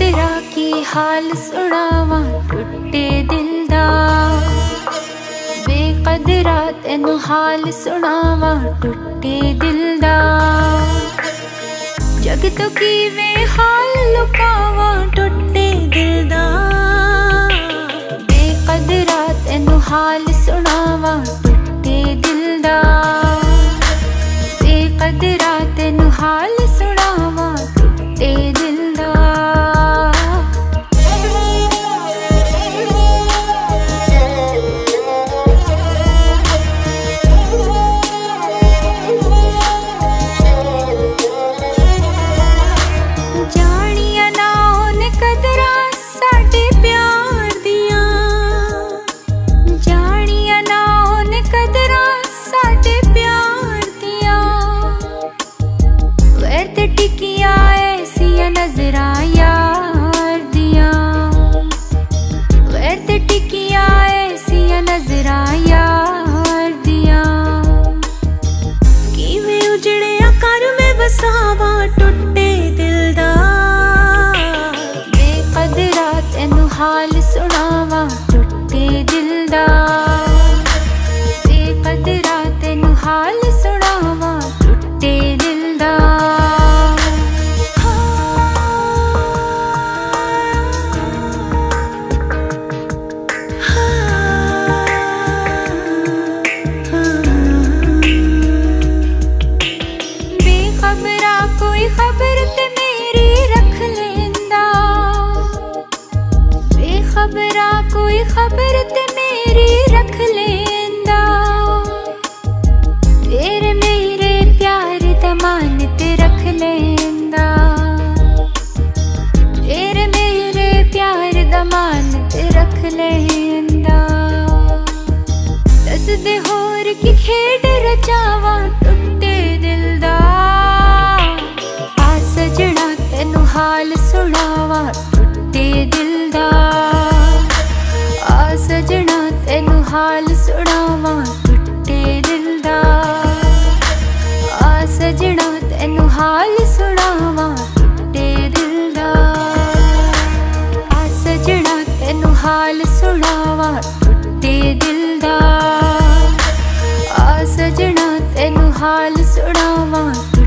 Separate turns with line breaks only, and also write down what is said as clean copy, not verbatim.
बेकदरा की हाल सुनावा टुटे दिल दा, बेकदरा तेनू हाल सुनावा टुटे दिल दा। जग तो कीवे हाल लुकावा टुटे दिल दा, बेकदरा तेनू हाल सुनावा टुटे दिल दा, बेकदरा तेनू हाल सुनावा टुटे दिल दा। जानिया ना ओने कदरा साडे प्यार दिया, जानिया ना ओने कदरा साडे प्यार दिया। वैर ते टिकिया ऐसिया नजरा यार दिया, वैर ते टिकिया ऐसिया नजरा यार दिया। किवें उजड़िया घर में वसावा टुटे दिल दा, बेकदरा तेनू हाल सुनावा टुटे दिल दा, बेकदरा तेनू हाल सुनावा टुटे दिल दा। बेखबरा कोई खबर ते मेरी रख लेंदा, बेखबरा कोई खबर ते मेरी रख लेंदा। तेरे मेरे प्यार दा मान ते रख लेंदा, तेरे मेरे प्यार दा मान ते रख लेंदा। दस दे होर की खेड रचावा टुटे दिल दा, आ सजना तेनू हाल सुनावा टुटे दिल दा, आ सजना तेनू हाल सुनावा टुटे दिल दा, आ सजना तेनू हाल सुनावा टुटे दिल दा, आ सजना तेनू हाल सुनावा टुटे दिल दा, आ सजना तेनू हाल सुनावा।